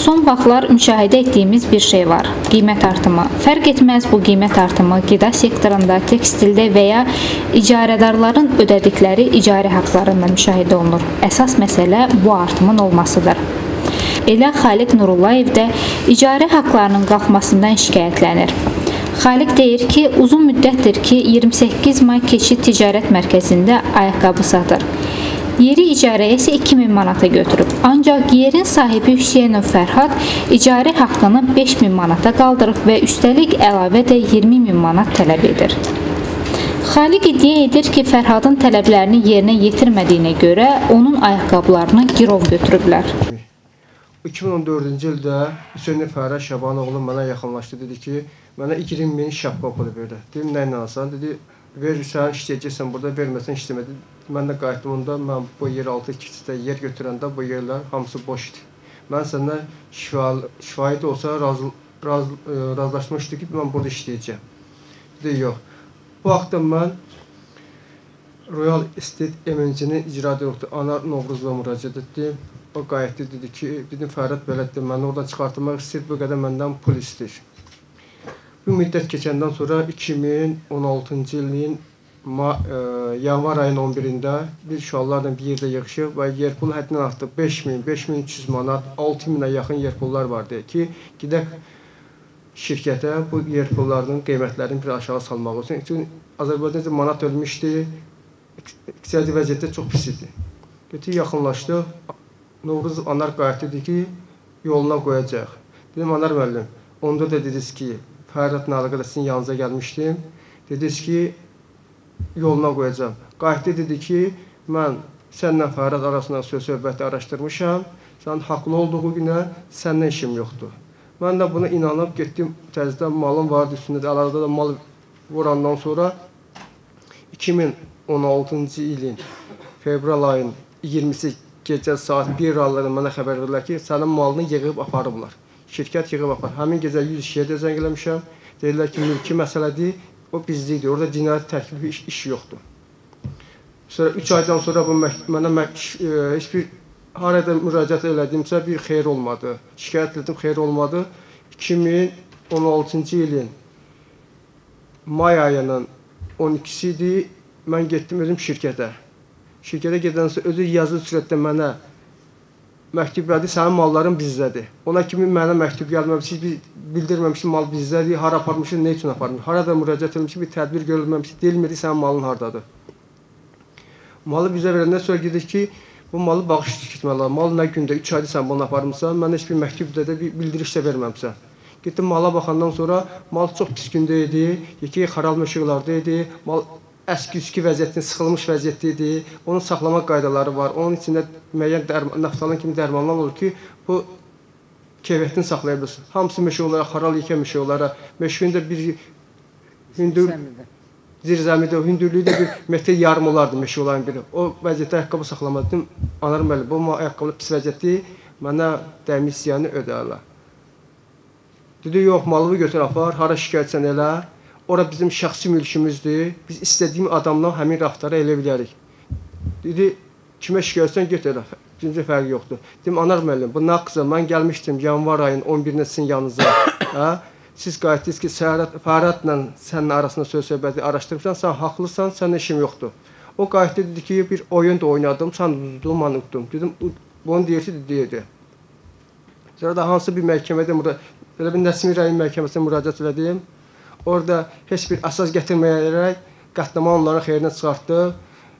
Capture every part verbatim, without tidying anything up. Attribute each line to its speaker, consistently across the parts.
Speaker 1: Son vaxtlar müşahidə etdiyimiz bir şey var. Qiymət artımı. Fərq etməz bu qiymət artımı qida sektorunda, tekstildə və ya icarədarların ödədikləri icari haqlarında müşahidə olunur. Əsas məsələ bu artımın olmasıdır. Elə Xaliq Nurullayev də icari haqlarının qalxmasından şikayətlənir. Xaliq deyir ki, uzun müddətdir ki, iyirmi səkkiz may Keçid Ticarət Mərkəzində ayaqqabı satır. Yeri icarəyə isə iki min manata götürüb. Ancaq yerin sahibi Hüseynov Fərhad icari haqqını beş min manata qaldırıb və üstəlik əlavə də iyirmi min manat tələb edir. Xaliq iddia edir ki, Fərhadın tələblərini yerinə yetirmədiyinə görə onun ayaqqabılarını girov götürüblər.
Speaker 2: iki min on dördüncü ildə Hüseynov Fərhad Şabanoğlu mənə yaxınlaşdı, dedi ki, mənə iyirmi min şapka pulu verdi. Dedim, nə ilə alsan? Dedi, verirsən, işləyəcəksən burada, verməsən işləmədi. Mən də qayıtdım onda, mən bu yer altı ikisidə yer götürəndə bu yerlər hamısı boş idi. Mən səndən şifayət olsa razı, razı, razılaşmışdı ki, mən burada işləyəcəm. Dedi, yox. Bu vaxtda mən Royal Estate M N C-nin icra direktoru Anar Novruzova müraciət etdim. O qayıtdı, dedi ki, dedim, Fərhad belədir, məni oradan çıxartmaq istəyir, bu qədər məndən pul istəyir. Bu müddət keçəndən sonra iki min on altıncı ilin yanvar ayının on birində biz uşaqlarla bir yerdə yığışıb və yer pulu həddindən artıq beş min, beş min üç yüz manat, altı minə yaxın yer pullar vardı ki, gedək şirkətə bu yer pullarının qiymətlərini bir aşağı salmaq olsun. Çünki Azərbaycanda manat ölmüşdü, iqtisadi vəziyyətdə çox pis idi. Götür yaxınlaşdıq, Novruz Anar qayıtdı, dedi ki, yoluna qoyacaq. Dedim, Anar müəllim, onda da dediniz ki, Fərhadla əlaqədə sizin yanınıza gəlmişdim. Dediniz ki, yoluna qoyacağam. Qayıtdı, dedi ki, mən sənlə Fərhad arasında söz-söhbəti araşdırmışam. Sən haqlı olduğu günə səndən işim yoxdur. Mən də buna inanıb getdim, təzədən malım vardı üstündə, əlavədə də mal vurandan sonra iki min on altıncı ilin fevral ayının iyirmisi gecə saat bir aralarında mənə xəbər verirlər ki, sənin malını yığıb aparıblar. Şirkət yığıb apar. Həmin gecə yüz ikiyə də zəng eləmişəm. Deyirlər ki, mülki məsələdir, o bizlikdir. Orada cinayət təklifi iş, iş yoxdur. Sonra üç aydan sonra bu mənə heç bir harada müraciət elədimsə bir xeyir olmadı. Şikayət etdim, xeyir olmadı. iki min on altıncı ilin may ayının on ikisi idi. Mən getdim özüm şirkətə. Şirkətə gedəndən özü yazılı sürətdə mənə məktub verdi, sənin malların bizdədir. Ona kimi mənə məktub gəlməmişsiniz, bildirməmişsiniz, mal bizdədir, hara aparmışsınız, nə üçün aparmışsınız. Harada müraciət edilmişsiniz, bir tədbir görülməmişsiniz, deyilmedi, sənin malın haradadır. Malı bizə verəndən sonra gedir ki, bu malı bağış tikməlidir. Mal nə gündə, üç ayda sən bunu aparmışsan, mən heç bir məktubda da bir bildiriş də verməmişsən. Getdim mala baxandan sonra, mal çox pis gündə idi, yekə xaralma işıqlarda idi, mal əski-üskü vəziyyətində, sıxılmış vəziyyətdə idi. Onun saxlama qaydaları var. Onun içində müəyyən naftalin kimi dərmanlar olur ki, bu keyfiyyətini saxlaya bilirsin. Hamısı meşə olaraq, xaral yekə meşə olaraq, meşəndə bir hündür, zirzəmidə, hündürlüyü də bir metr yarım olardı meşə olan biri. O vəziyyətdə ayaqqabı saxlamadım. Anar müəllim, bu ayaqqabı pis vəziyyətli, mənə dəmis ziyanı ödərlər. Dedi, yox, malını götür apar, hara şikayətsən elə. Ora bizim şəxsi mülkümüzdür. Biz istədiyim adamla həmin raftarı elə bilərik. Dedi, kimə şikayətsən get elə. Birinci fərqi yoxdur. Dedim, Anar müəllim, bu naqıza mən gəlmişdim yanvar ayının on birində sizin yanınıza. Siz qayıtdınız ki, Fərhadla sənin arasında söz-söhbəti araşdırırsan, sən haqlısan, sənin işim yoxdur. O qayıtdı, dedi ki, bir oyun da oynadım, sən uzdum, mən utdum. Dedim, bunu deyirsə, deyirdi. Sonra da hansı bir məhkəmədə, elə bir Nəsimi rayon məhkəməsinə müraciət elədim. Orada heç bir əsas gətirməyərək qətnamə onların xeyrinə çıxartdı.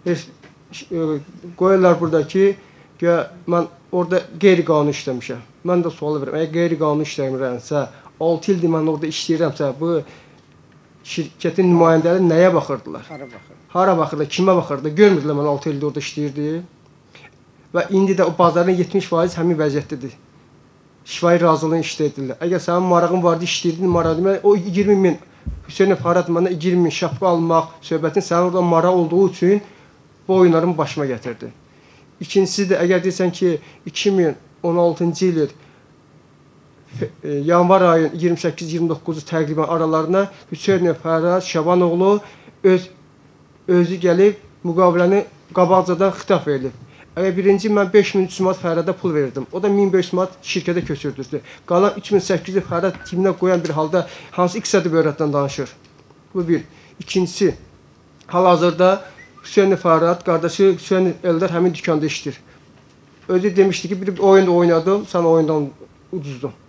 Speaker 2: Qoyurlar burada ki, mən orada qeyri-qanuni işləmişəm. Mən də sualı verirəm, əgər qeyri-qanuni işləmirəmsə, altı ildir mən orada işləyirəmsə, bu şirkətin nümayəndələri nəyə baxırdılar? Hara baxırdı? Hara baxırdı, kimə baxırdı? Görmürdülər mən altı ildir orada işləyirdi. Və indi də o bazarın yetmiş faiz həmin vəziyyətdədir. Şifahi razılığını işlədirlər. Əgər sənin marağın vardı, işləyirdin, marağın, o iyirmi min, Hüseynov Fərhad mənə iyirmi min şapka almaq söhbətin sənin orada maraq olduğu üçün bu oyunların başıma gətirdi. İkincisi də, əgər deyirsən ki, iki min on altıncı ilin yanvar ayının iyirmi səkkiz iyirmi doqquzu təqribən aralarına Hüseynov Fərhad Şabanoğlu öz, özü gəlib müqaviləni qabaqcadan xitab edib. Əgər birinci mən beş min üç yüz manat Fərhada pul verdim. O da min beş yüz manat şirkətə köçürdürdü. Qalan üç min səkkiz yüz Fərhad cibinə qoyan bir halda hansı iqtisadi öyrətdən danışır? Bu bir. İkincisi, hal-hazırda Hüseyn Fərhad, qardaşı Hüseyn Eldar həmin dükanda işləyir. Özü demişdi ki, bir oyunda oynadım, sən oyundan uduzdun.